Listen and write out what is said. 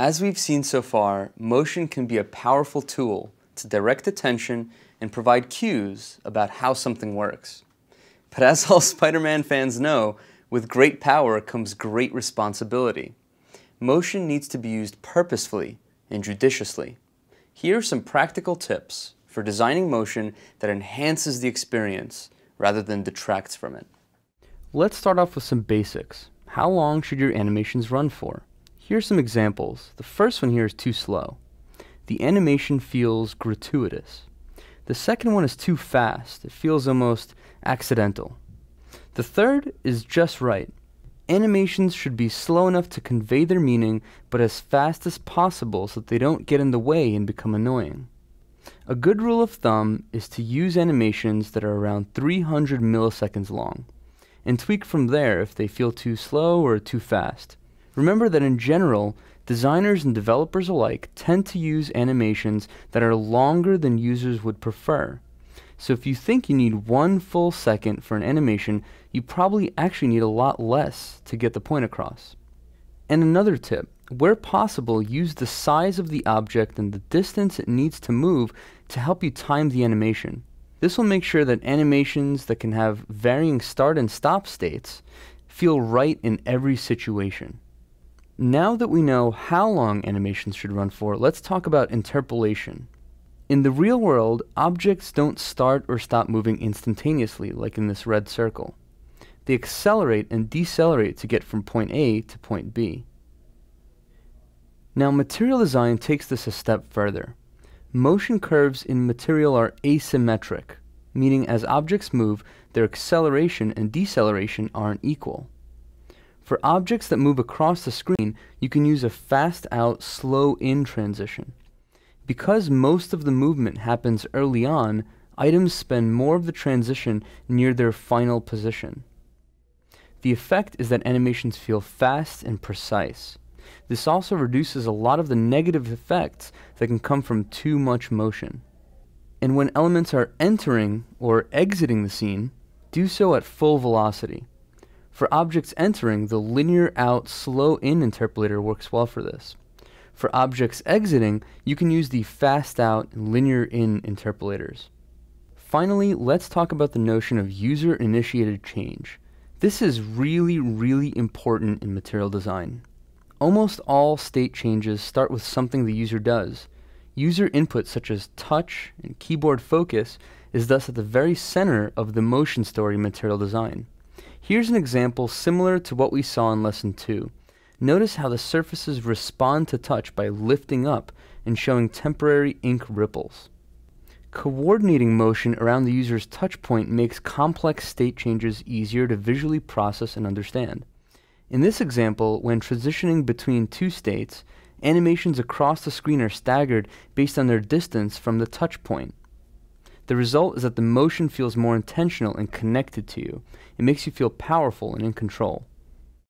As we've seen so far, motion can be a powerful tool to direct attention and provide cues about how something works. But as all Spider-Man fans know, with great power comes great responsibility. Motion needs to be used purposefully and judiciously. Here are some practical tips for designing motion that enhances the experience rather than detracts from it. Let's start off with some basics. How long should your animations run for? Here's some examples. The first one here is too slow. The animation feels gratuitous. The second one is too fast. It feels almost accidental. The third is just right. Animations should be slow enough to convey their meaning, but as fast as possible so that they don't get in the way and become annoying. A good rule of thumb is to use animations that are around 300 milliseconds long, and tweak from there if they feel too slow or too fast. Remember that in general, designers and developers alike tend to use animations that are longer than users would prefer. So if you think you need 1 full second for an animation, you probably actually need a lot less to get the point across. And another tip, where possible, use the size of the object and the distance it needs to move to help you time the animation. This will make sure that animations that can have varying start and stop states feel right in every situation. Now that we know how long animations should run for, let's talk about interpolation. In the real world, objects don't start or stop moving instantaneously, like in this red circle. They accelerate and decelerate to get from point A to point B. Now, material design takes this a step further. Motion curves in material are asymmetric, meaning as objects move, their acceleration and deceleration aren't equal. For objects that move across the screen, you can use a fast out, slow in transition. Because most of the movement happens early on, items spend more of the transition near their final position. The effect is that animations feel fast and precise. This also reduces a lot of the negative effects that can come from too much motion. And when elements are entering or exiting the scene, do so at full velocity. For objects entering, the linear out, slow in interpolator works well for this. For objects exiting, you can use the fast out and linear in interpolators. Finally, let's talk about the notion of user-initiated change. This is really important in material design. Almost all state changes start with something the user does. User input such as touch and keyboard focus is thus at the very center of the motion story in material design. Here's an example similar to what we saw in Lesson 2. Notice how the surfaces respond to touch by lifting up and showing temporary ink ripples. Coordinating motion around the user's touch point makes complex state changes easier to visually process and understand. In this example, when transitioning between two states, animations across the screen are staggered based on their distance from the touch point. The result is that the motion feels more intentional and connected to you. It makes you feel powerful and in control.